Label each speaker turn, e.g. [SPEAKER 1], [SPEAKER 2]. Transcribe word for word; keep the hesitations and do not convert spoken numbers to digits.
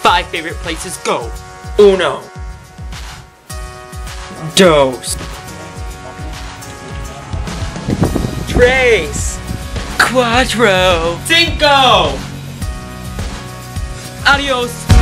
[SPEAKER 1] five favorite places, go. Uno. Dos. Tres. Cuatro. Cinco. Adios.